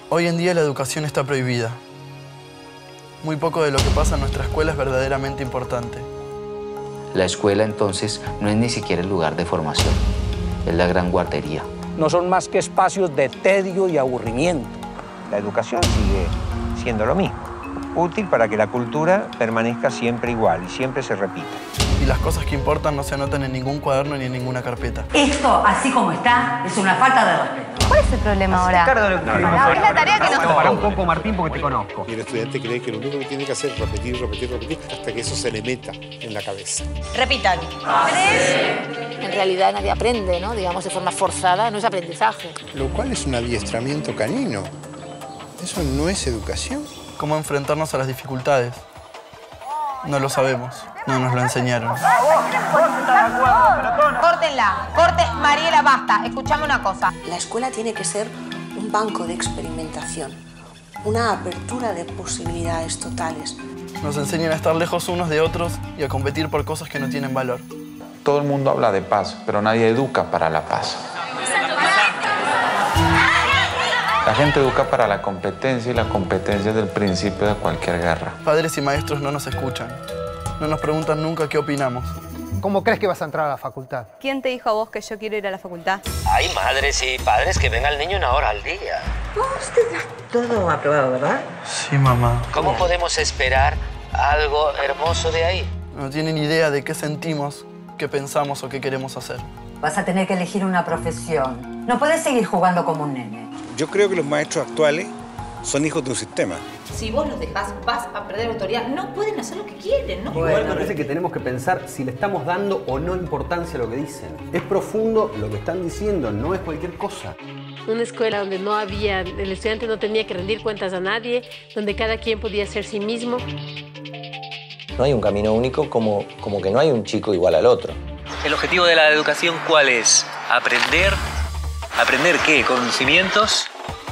Hoy en día la educación está prohibida. Muy poco de lo que pasa en nuestra escuela es verdaderamente importante. La escuela, entonces, no es ni siquiera el lugar de formación. Es la gran guardería. No son más que espacios de tedio y aburrimiento. La educación sigue siendo lo mismo, útil para que la cultura permanezca siempre igual y siempre se repita. Y las cosas que importan no se anotan en ningún cuaderno ni en ninguna carpeta. Esto, así como está, es una falta de respeto. ¿Cuál es el problema ahora? Es la tarea que nos... Para un poco, Martín, porque te conozco. Y el estudiante cree que lo único que tiene que hacer es repetir, repetir, repetir, hasta que eso se le meta en la cabeza. Repitan. 3. En realidad nadie aprende, ¿no? Digamos, de forma forzada, no es aprendizaje. Lo cual es un adiestramiento canino. ¿Eso no es educación? ¿Cómo enfrentarnos a las dificultades? No lo sabemos, no nos lo enseñaron. Córtenla, Mariela, basta. Escuchame una cosa. La escuela tiene que ser un banco de experimentación, una apertura de posibilidades totales. Nos enseñan a estar lejos unos de otros y a competir por cosas que no tienen valor. Todo el mundo habla de paz, pero nadie educa para la paz. La gente educa para la competencia y la competencia es el principio de cualquier guerra. Padres y maestros no nos escuchan. No nos preguntan nunca qué opinamos. ¿Cómo crees que vas a entrar a la facultad? ¿Quién te dijo a vos que yo quiero ir a la facultad? Hay madres y padres que ven al niño 1 hora al día. Usted ya todo aprobado, ¿verdad? Sí, mamá. ¿Cómo podemos esperar algo hermoso de ahí? No tienen idea de qué sentimos, qué pensamos o qué queremos hacer. Vas a tener que elegir una profesión. No puedes seguir jugando como un nene. Yo creo que los maestros actuales son hijos de un sistema. Si vos los dejás, vas a perder autoridad. No pueden hacer lo que quieren, ¿no? Igual me parece que tenemos que pensar si le estamos dando o no importancia a lo que dicen. Es profundo lo que están diciendo, no es cualquier cosa. Una escuela donde no había, el estudiante no tenía que rendir cuentas a nadie, donde cada quien podía ser sí mismo. No hay un camino único como que no hay un chico igual al otro. ¿El objetivo de la educación cuál es? ¿Aprender? ¿Aprender qué? ¿Conocimientos?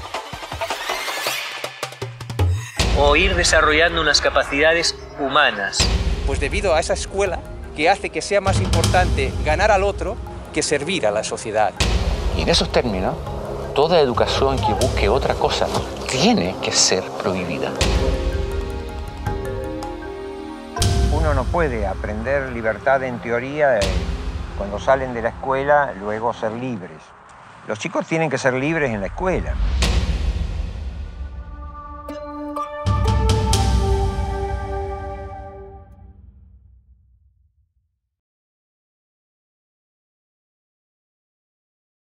¿O ir desarrollando unas capacidades humanas? Pues debido a esa escuela que hace que sea más importante ganar al otro que servir a la sociedad. Y en esos términos, toda educación que busque otra cosa tiene que ser prohibida. Uno no puede aprender libertad en teoría cuando salen de la escuela, luego ser libres. Los chicos tienen que ser libres en la escuela.